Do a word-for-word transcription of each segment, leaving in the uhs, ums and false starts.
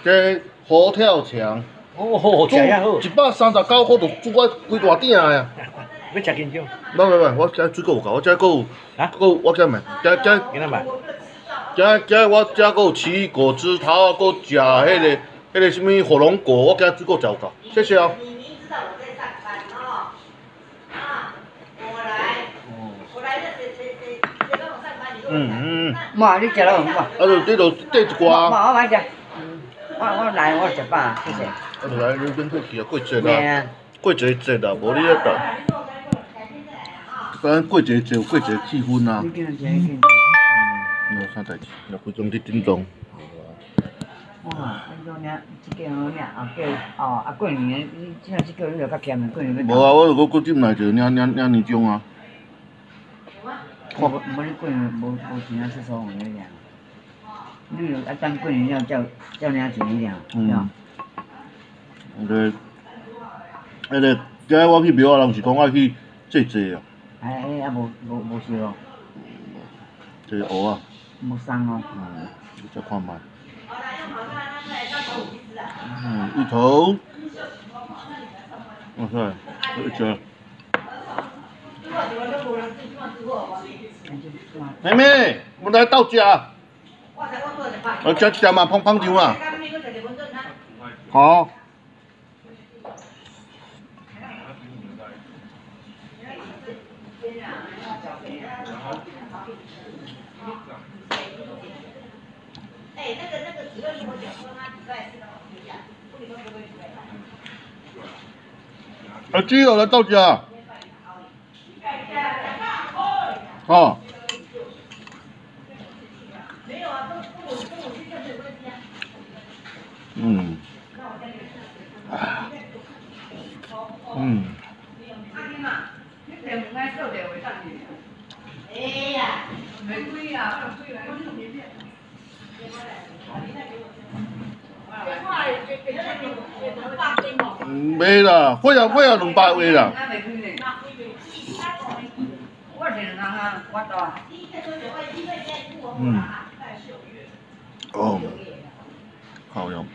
这佛跳墙， 哦，食遐好。 一百三十九块就煮我规大鼎的啊！ 要食金种？ 不不不，我这水果有够，我这个有， 啊？ 个我这买，这这。 今仔买。 这这我这个有奇异果汁，头个食迄个迄个什么火龙果，我今水果食有够，谢谢哦。嗯嗯。 妈，你食了无？啊， 就你就缀一寡。 妈，我买食。我我来，我食饱，谢谢。 啊，就来你免客气啊，过节啦。 啦，过节节啦，无你咧等。咱过节节有过节气氛啊。嗯，有啥代志？若规种伫顶中。 哇，你讲领即个好领，后叫哦，啊过年你即下即个你着较欠的，过年要。 无啊，我着搁搁进来一个领领领年终啊。 无无你过年无无钱啊，出所有咧领。你着啊等过年了才才领钱领， 嗯。那个，那个，今日我去庙啊，人是讲我去祭祭啊。 哎哎，啊无无无烧哦。 这个蚵啊。 无送哦。 嗯，你再看卖。嗯，芋头。哇塞，一只。妹妹，我来到家。我吃吃嘛，碰碰球啊。好。哎，那个那个主任跟我讲说，他礼拜四到回家，不礼拜不会回来。啊，基友来到家。哦。没有啊，跟父母跟我去这有关系啊。嗯。啊。嗯。阿金啊，你平唔爱做电话等你。哎呀，玫瑰啊，玫瑰来，我这边边。嗯，袂啦，我也我也两百位啦。 我是两行，我多。 嗯。哦。好用。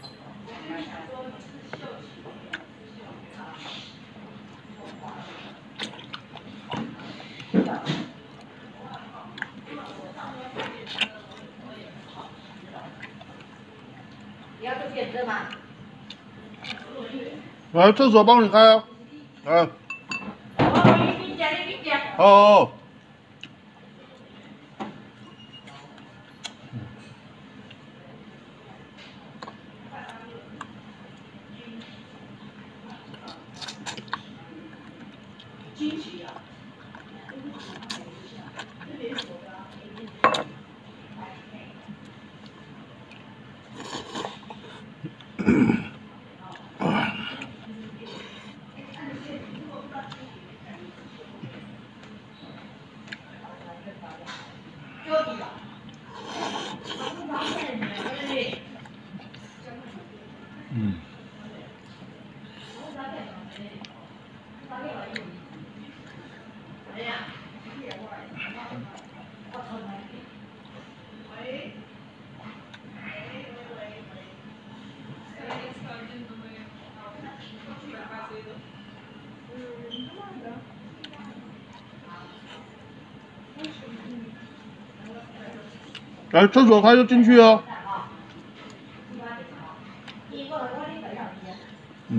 你要做电车吗？ 来，厕所帮你开啊。啊。 哦，你讲你讲。 哦。嗯。来，厕所开就进去哦。嗯。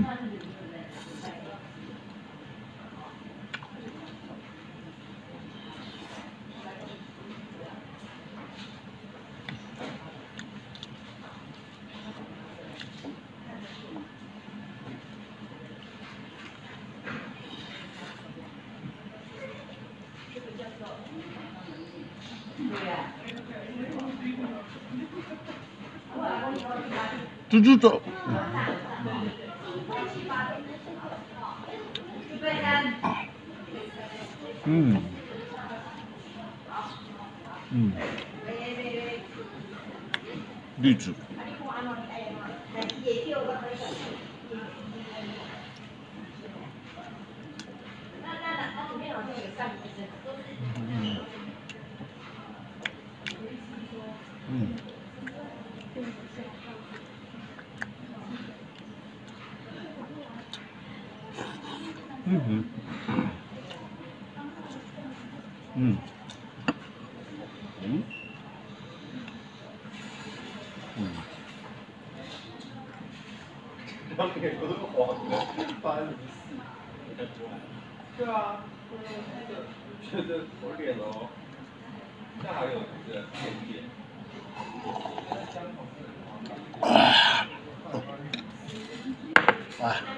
走走走。嗯。嗯。栗子。嗯。嗯。 嗯嗯嗯嗯嗯。 对啊，这个我脸哦，那还有这个面面。 啊。